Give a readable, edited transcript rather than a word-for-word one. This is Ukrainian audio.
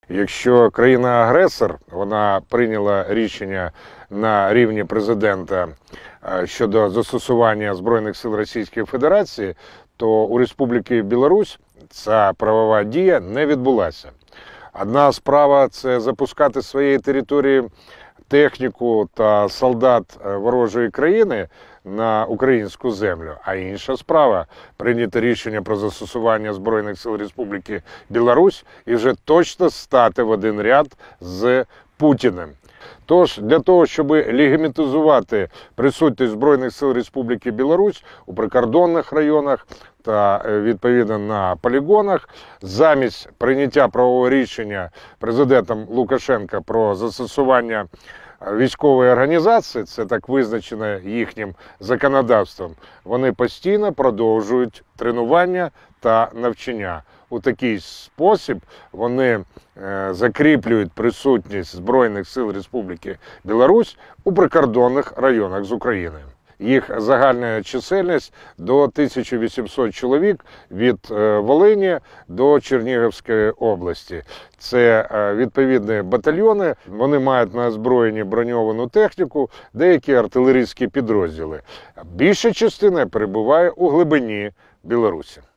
Якщо країна-агресор, вона прийняла рішення на рівні президента щодо застосування Збройних сил Російської Федерації, то у Республіки Білорусь ця правова дія не відбулася. Одна справа – це запускати з своєї території техніку та солдат ворожої країни на українську землю, а інша справа – прийняти рішення про застосування Збройних сил Республіки Білорусь і вже точно стати в один ряд з Путіним. Тож, для того, щоб легітимізувати присутність Збройних сил Республіки Білорусь у прикордонних районах та, відповідно, на полігонах, замість прийняття правового рішення президентом Лукашенка про застосування військової організації, це так визначено їхнім законодавством, вони постійно продовжують тренування та навчання. У такий спосіб вони закріплюють присутність Збройних сил Республіки Білорусь у прикордонних районах з Україною. Їх загальна чисельність до 1800 чоловік від Волині до Чернігівської області. Це відповідні батальйони, вони мають на озброєнні броньовану техніку, деякі артилерійські підрозділи. Більша частина перебуває у глибині Білорусі.